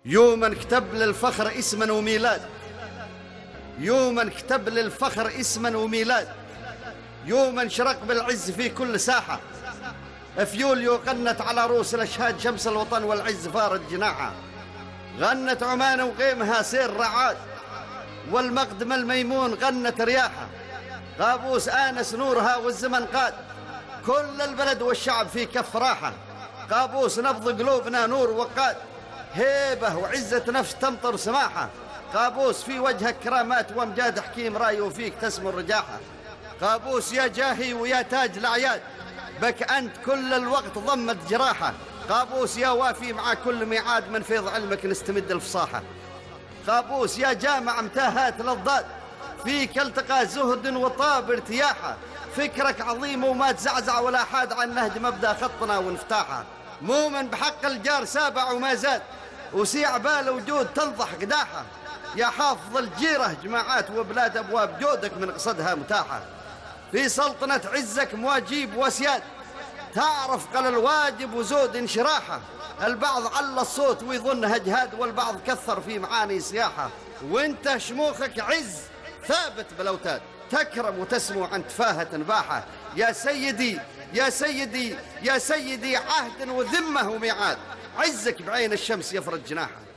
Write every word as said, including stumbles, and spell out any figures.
يوما كتب للفخر اسما وميلاد، يوما كتب للفخر اسما وميلاد، يوما شرق بالعز في كل ساحة، في يوليو غنت على رؤوس الأشهاد شمس الوطن والعز فارد جناحها، غنت عمان وغيمها سير رعاد، والمقدم الميمون غنت رياحه، قابوس آنس نورها والزمن قاد، كل البلد والشعب في كف راحة، قابوس نبض قلوبنا نور وقاد، هيبة وعزة نفس تمطر سماحة، قابوس في وجهك كرامات وامجاد حكيم راي وفيك تسمو الرجاحة، قابوس يا جاهي ويا تاج الأعياد، بك أنت كل الوقت ضمت جراحة، قابوس يا وافي مع كل ميعاد من فيض علمك نستمد الفصاحة، قابوس يا جامع متاهات الأضداد، فيك التقى زهد وطاب ارتياحه، فكرك عظيم وما تزعزع ولا حاد عن نهج مبدأ خطنا وانفتاحه، مؤمن بحق الجار سابع وما زاد، وسيع بال وجود تنضح قداحه، يا حافظ الجيرة جماعات وبلاد أبواب جودك من قصدها متاحة، في سلطنة عزك مواجيب وسياد، تعرف قل الواجب وزود انشراحه، البعض على الصوت ويظنها جهاد والبعض كثر في معاني سياحة، وانت شموخك عز ثابت بالاوتاد، تكرم وتسمو عن تفاهة باحة، يا سيدي يا سيدي يا سيدي عهد وذمة وميعاد، عزك بعين الشمس يفرج جناحه.